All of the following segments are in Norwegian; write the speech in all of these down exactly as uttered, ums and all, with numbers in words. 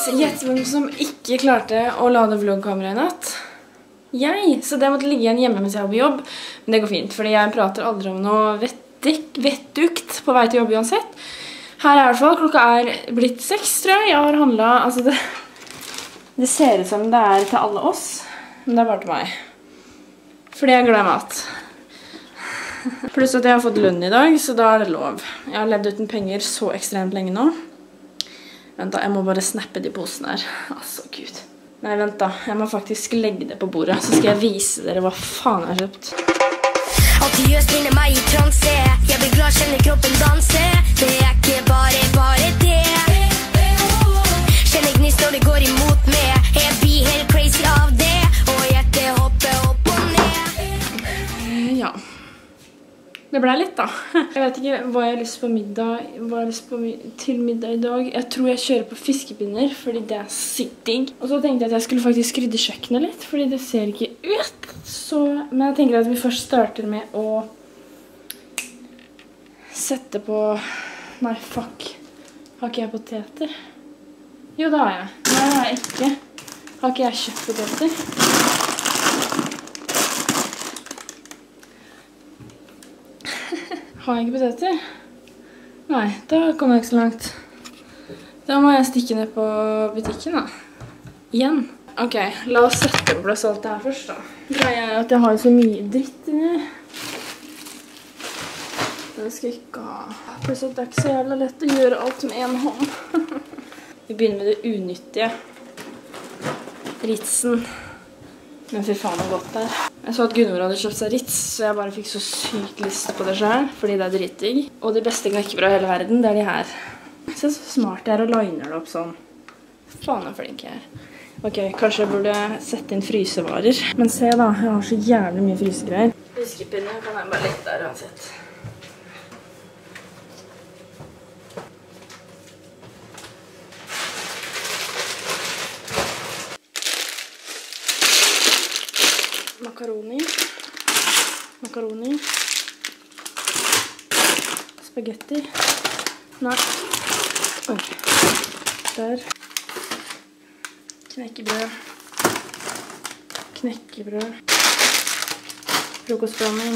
Gjett hvem som ikke klarte å lade vloggkameraet i natt? Jeg! Så det måtte ligge igjen hjemme mens jeg var på jobb. Men det går fint, fordi jeg prater aldri om noe vettik, vettukt på vei til jobb uansett. Her er i hvert fall, klokka er blitt seks, tror jeg. Jeg har handlet, altså det, det ser ut som det er til alle oss, men det er bare til meg. Fordi jeg er glad i mat. Pluss at jeg har fått lønn i dag, så da er det lov. Jeg har levd uten penger så ekstremt lenge nå. Vent da, jeg må bare snappe de posene her. Altså, Gud. Nei, vent da. Jeg må faktisk legge det på bordet, så skal jeg vise dere hva faen jeg har kjøpt. Alltid gjør spinner meg i transe. Jeg blir glad, kjenner kroppen danse. Det er ikke bare, bare det. Kjenner gnist når det går imot meg. Jeg blir helt crazy av det. Og hjertet hopper opp og ned. Ja. Det ble litt da. Jeg vet ikke hva jeg har lyst på middag, hva jeg har lyst på til middag i dag. Jeg tror jeg kjører på fiskepinner, fordi det er sykt digg. Og så tenkte jeg at jeg skulle faktisk rydde kjøkkenet litt, fordi det ser ikke ut. Så, men jeg tenker at vi først starter med å sette på... Nei, fuck. Har ikke jeg poteter? Jo, det har jeg. Nei, det har jeg ikke. Har ikke jeg kjøpt poteter? Har jeg ikke poteter? Nei, da kommer jeg ikke så langt. Da må jeg stikke ned på butikken da. Igjen. Ok, la oss sette på plass alt det her først da. Greia er at jeg har så mye dritt inni. Den skal jeg ikke ha. Pluss at det er ikke så jævla lett å gjøre alt med en hånd. Vi begynner med det unyttige. Ritsen. Men fy faen det godt der. Jeg så at Gunvor hadde kjøpt seg Ritz, så jeg bare fikk så sykt lyst på det selv, fordi det er drittig. Og de beste knekkebrød i hele verden, det er de her. Se så smart jeg er og liner det opp sånn. Faen er flink jeg er. Ok, kanskje jeg burde sette inn frysevarer. Men se da, jeg har så jævlig mye frysegreier. Fiskepinne kan jeg bare legge der uansett. Makaroni, makaroni, spagetti, nei, oi, der, knekkebrød, knekkebrød, frokostblanding,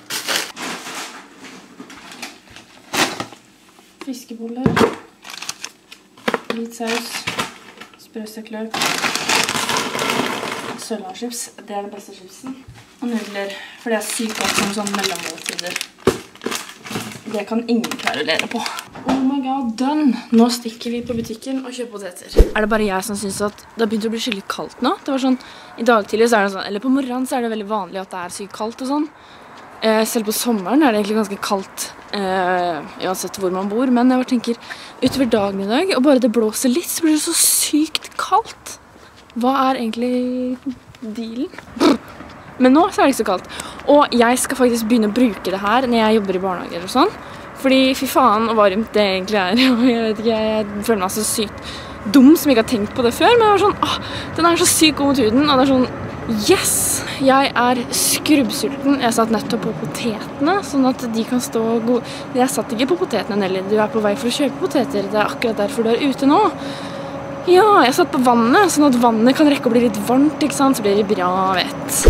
fiskeboller, hvit saus, sprøstekt løk, sørlandschips, det er den beste chipsen. Og nudler, for det er sykt godt som sånn mellommåltider. Det kan ingen klare å lere på. Oh my god, done! Nå stikker vi på butikken og kjøper poteter. Er det bare jeg som synes at det har begynt å bli skikkelig kaldt nå? Det var sånn, i dag tidlig så er det sånn, eller på morgenen så er det veldig vanlig at det er sykt kaldt og sånn. Eh, selv på sommeren er det egentlig ganske kaldt, eh, uansett hvor man bor. Men jeg bare tenker, utover dagen i dag, og bare det blåser litt, så blir det så sykt kaldt. Hva er egentlig dealen? Men nå så er det ikke så kaldt. Og jeg skal faktisk begynne å bruke det her når jeg jobber i barnehager og sånn. Fordi fy faen og varmt det egentlig er. Og jeg vet ikke, jeg føler meg så sykt dum som ikke har tenkt på det før. Men det var sånn, åh, den er så sykt god mot huden. Og det er sånn, yes! Jeg er skrubbsulten. Jeg satt nettopp på potetene, sånn at de kan stå gode. Jeg satt ikke på potetene, Nelly. Du er på vei for å kjøpe poteter. Det er akkurat derfor du er ute nå. Ja, jeg satt på vannet, sånn at vannet kan rekke å bli litt varmt, ikke sant? Så blir det bra, vet.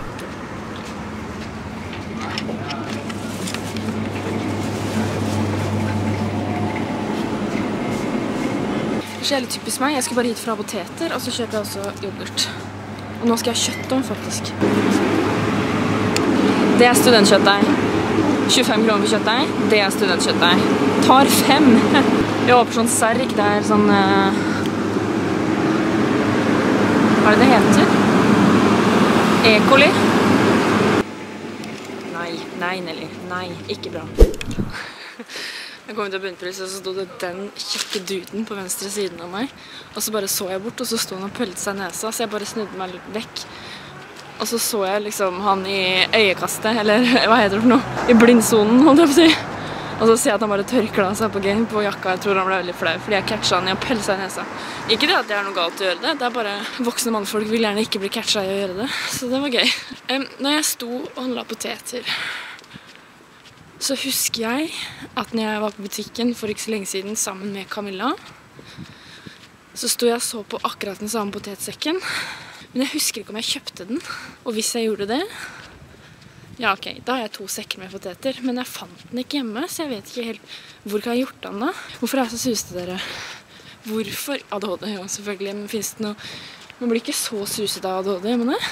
Det er litt typisk meg. Jeg skal bare hit fra poteter, og så kjøper jeg også yoghurt. Og nå skal jeg ha kjøtt om, faktisk. Det er studentkjøttdeig. tjuefem kroner for kjøttdeig. Det er studentkjøttdeig. Tar fem. Jeg håper sånn serg, det er sånn... Uh, Hva er det det heter? E. coli? Nei, nei Nelly, nei, ikke bra. Jeg kom ut av bunnpris, og så stod det den kjekke duden på venstre siden av meg. Og så bare så jeg bort, og så stod han og pølte seg i nesa, så jeg bare snudde meg vekk. Og så så jeg liksom han i øyekastet, eller hva heter det for noe? I blindsonen, holdt jeg på å si. Og så ser jeg at han bare tørkla seg på game på jakka. Jeg tror han ble veldig flau, fordi jeg catcha han i å pelle seg i nesa. Ikke det at det er noe galt å gjøre det, det er bare voksne mannfolk vil gjerne ikke bli catcha i å gjøre det. Så det var gøy. Um, når jeg sto og handlet poteter, så husker jeg at når jeg var på butikken for ikke så lenge siden sammen med Camilla, Så sto jeg og så på akkurat den samme potetsekken. Men jeg husker ikke om jeg kjøpte den. Og hvis jeg gjorde det, ja ok, da har jeg to sekker med poteter. Men jeg fant den ikke hjemme, så jeg vet ikke helt hvor kan jeg gjort den da. Hvorfor er jeg så susete dere? Hvorfor? A D H D, ja selvfølgelig, men finnes det noe... Man blir ikke så susete av A D H D, men det?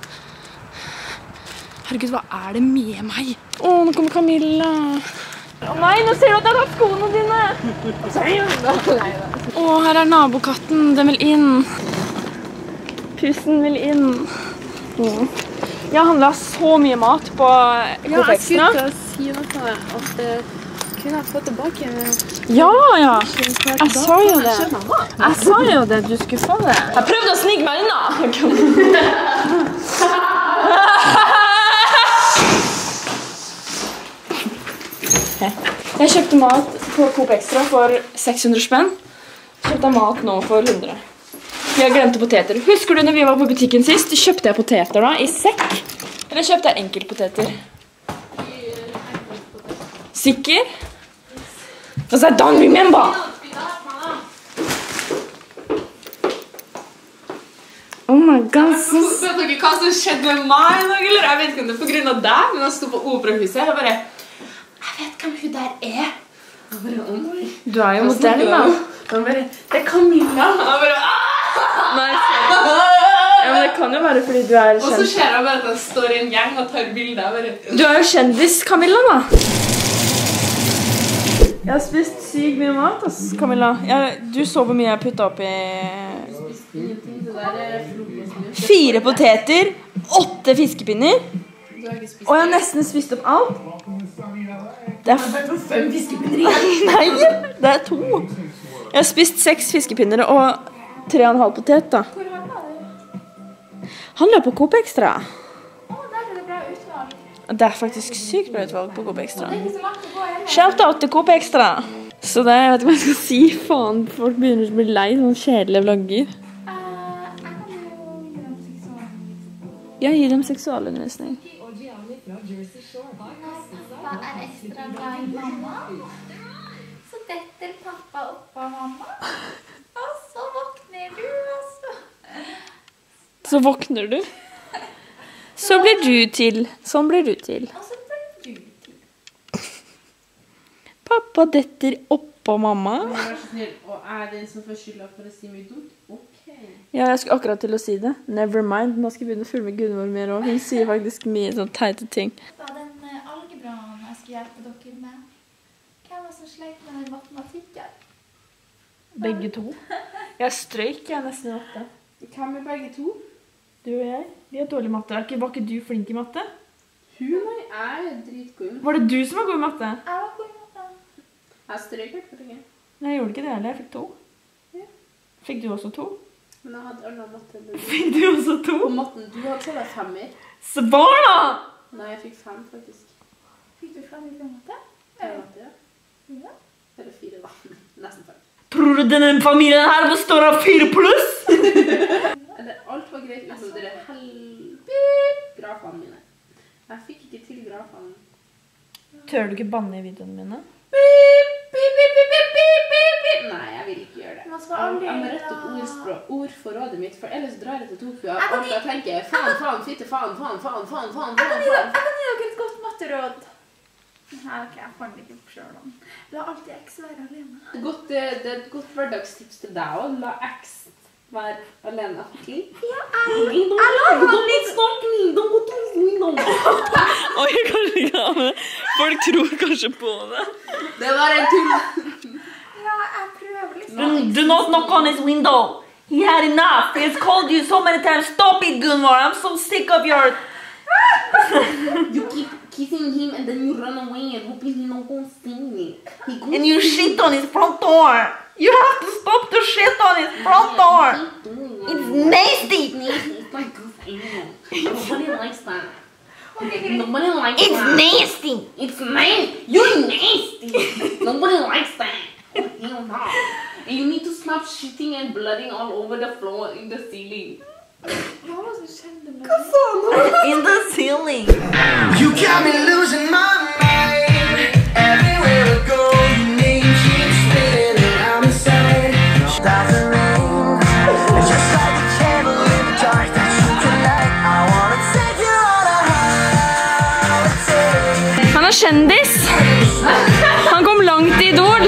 Herregud, hva er det med meg? Å, nå kommer Camilla. Å nei, nå ser du at jeg har skoene dine. Å, her er nabokatten, den vil inn. Pussen vil inn. Mm. Jeg handlet så mye mat på Ja, jeg skulle til å si noe at det kunne jeg få tilbake. Ja, ja. Jeg sa jo det. Jeg sa jo det, du skulle få det. Jeg prøvde å snike meg unna. Jeg kjøpte mat på Coop Extra for seks hundre spenn. Kjøpte mat nå for hundre. Jeg glemte poteter. Husker du når vi var på butikken sist? Kjøpte jeg poteter da i sekk? Eller kjøpte jeg enkeltpoteter? Sikker? Because I don't remember. Oh my god. Vet dere hva som skjedde med meg i dag, eller? Jeg vet ikke om det er på grunn av deg, men jeg stod på Operahuset. Jeg bare, jeg vet hvem hun der er. Jeg bare, oh my. Du er jo modell da. Jeg bare, det er Camilla. Jeg bare, ah! Nei, ja, men det kan jo være fordi du er kjent. Og så ser jeg bare at jeg står i en gjeng og tar bilder. Bare... Du er jo kjendis, Camilla, da. Jeg har spist sykt mye mat, ass, Camilla. Jeg, du så hvor mye jeg puttet opp i... Fire poteter, åtte fiskepinner. Og jeg har nesten spist opp alt. Det er fem fiskepinner igjen. Nei, det er to. Jeg har spist seks fiskepinner og tre og en halv potet, da. Hvor handler du? Handler på Coop Extra. Å, der er det bra utvalg. Det er faktisk sykt bra utvalg på Coop Extra. Det er ikke så langt å gå heller. Shout out til Coop Extra. Så det, jeg vet ikke hva jeg skal si. Faen, folk begynner å bli lei sånne kjedelige vlogger. Uh, jeg kan jo gi dem seksualundervisning. Jeg gir dem seksualundervisning. Pappa er ekstra glad i mamma. Så detter pappa opp av mamma. Og så våkner du, altså. Så våkner du. Så blir du til. Sånn blir du til. Og så blir du til. Pappa detter opp av mamma. Vær så snill, og er det som får skylda for å si mye dumt? Ok. Ja, jeg skulle akkurat til å si det. Never mind. Nå skal jeg begynne å følge med Gunvor mer også. Hun sier faktisk mye sånn teite ting. Da den uh, algebranen jeg skulle hjelpe dere med, hvem var som sleit med den matematikken? Begge to. Jeg strøyk, jeg nesten i matte. Hvem er begge to? Du og jeg, vi har dårlig matte. Er ikke, var ikke du flink i matte? Hun og jeg er dritgod. Var det du som var god i matte? Jeg var god i matte. Jeg strøk hvert for deg. Nei, jeg gjorde ikke det heller. Jeg fikk to. Ja. Fikk du også to? Men jeg hadde annen matte enn du. Fikk du også to? På matten, du hadde sånn femmer. Svar da! Nei, jeg fikk fem faktisk. Fikk du fem i matte? Jeg matte, ja. Ja. Eller fire da. Nesten fem. Tror du denne familien her består av fire pluss? Eller alt var greit utover dere helgrafene mine. Jeg fikk ikke til grafene. Tør du ikke banne i videoene mine? Beep, beep, beep, beep, beep, beep, beep, beep. Nei, jeg vil ikke gjøre det. Man skal Jeg, aldri jeg må gjøre rette opp det. ordspråk, ordforrådet mitt, for ellers drar jeg til Tokyo. Jeg kan Og jeg tenker, faen, faen, fitte, faen, faen, faen, faen, faen, Jeg kan faen, gi dere- faen. jeg kan gi dere et godt matteråd. Nei, ok, jeg fant det ikke på selv om. La alltid X være alene. Godt, det, det er et godt hverdagstips til deg også. La X være alene. Okay? Ja, jeg, jeg lar han litt Oi, kanskje ikke da, men folk tror kanskje på det. Det var en tull. Ja, jeg prøver liksom. Do not knock on his window. He had enough. He has called you so many times. Stop it, Gunvor. I'm so sick of your... You keep kissing him and then you run away and hoping he don't go see it. He goes And you shit on his front door. You have to stop to shit on his front door. It's nasty. It's like good animal. Nobody likes that. Okay, nobody likes It's that. nasty. It's nasty. You're nasty. Nobody likes that. Oh, hell no. And you need to stop shitting and blooding all over the floor in the ceiling. Hva var det som skjedde med meg? In the ceiling. You got me losing my mind. Everywhere I go, your name keeps spinning around inside. Stop the rain. Han kom langt i Idol.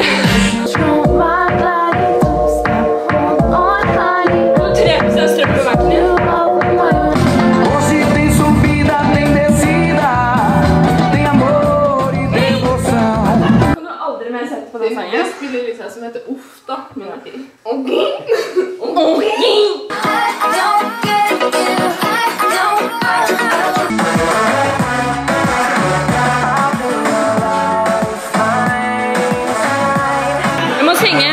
tre prosent strøm på verken din. Hoje tem subida, tem descida, tem amor e devoção. Kan du aldri mer sette på den sangen? Jeg spiller liksom som heter Uff da, min artig. Ok. Jeg må synge.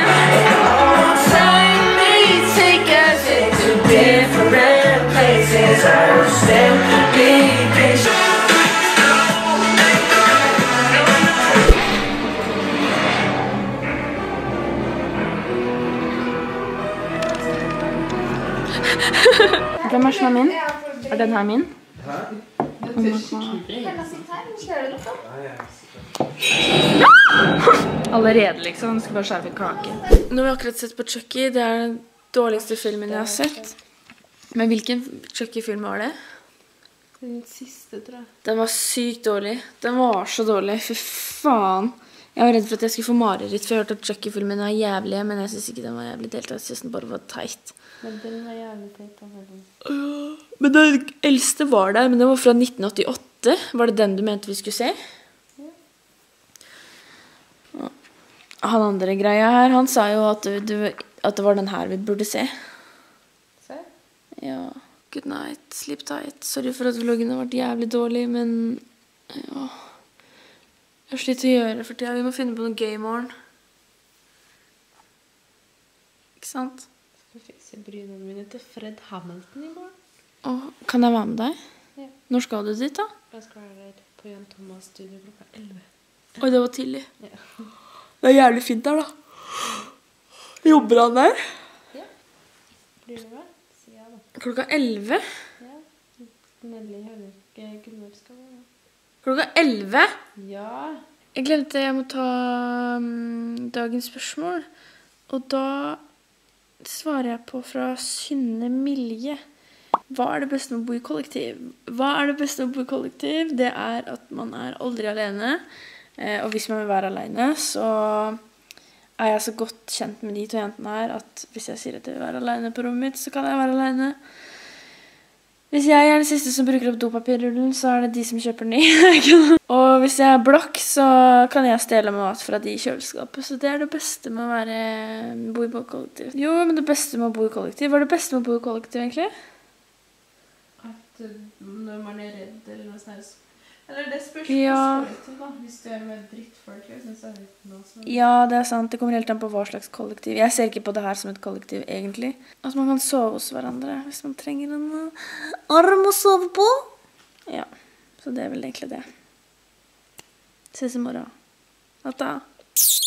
Hvem er som er min? Er den her min? Allerede liksom, skal bare skjære kake. Nå har vi akkurat sett på Chucky, det er den dårligste filmen jeg har sett. Men hvilken Chucky-film var det? Den siste, tror jeg. Den var sykt dårlig. Den var så dårlig, fy faen. Jeg var redd for at jeg skulle få mareritt, for jeg hørte at Chucky-filmen var jævlig, men jeg synes ikke den var jævlig delt. Jeg synes den bare var teit. Men den var jævlig teit. Men den eldste var der, men den var fra nitten åttiåtte. Var det den du mente vi skulle se? Ja. Han andre greia her, han sa jo at, du, du, at det var den her vi burde se. Se? Ja. Good night, sleep tight. Sorry for at vloggen har vært jævlig dårlig, men ja. Jeg har slitt å gjøre for tida. Vi må finne på noe gøy i morgen. Ikke sant? Jeg fikser brynene mine til Fred Hamilton i morgen. Åh, kan jeg være med deg? Ja. Når skal du dit da? Jeg skal være der på Jan Thomas studio klokka elleve. Oi, det var tidlig. Ja. Det er jævlig fint der da. Jobber han der? Ja. Blir det bra? Sier jeg da. Klokka elleve? Ja. Nelly hører ikke Gunnar skal være. Klokka elleve? Ja. Jeg glemte jeg må ta um, dagens spørsmål. Og da svarer jeg på fra Synne Milje. Hva er det beste med å bo i kollektiv? Hva er det beste med å bo i kollektiv? Det er at man er aldri alene. Eh, og hvis man vil være alene, så er jeg så godt kjent med de to jentene her, at hvis jeg sier at jeg vil være alene på rommet mitt, så kan jeg være alene. Hvis jeg er den siste som bruker opp dopapirrullen, så er det de som kjøper ny. Og hvis jeg er blakk, så kan jeg stjele mat fra de i kjøleskapet. Så det er det beste med å være, bo i kollektiv. Jo, men det beste med å bo i kollektiv. Hva er det beste med å bo i kollektiv, egentlig? At når man er redd eller noe sånt. Eller det spørs Ja. kollektiv da. Hvis du er med drittfolk, jeg synes det er litt noe som... Ja, det er sant. Det kommer helt an på hva slags kollektiv. Jeg ser ikke på det her som et kollektiv, egentlig. At man kan sove hos hverandre hvis man trenger en arm å sove på. Ja, så det er vel egentlig det. Ses i morgen. Natta.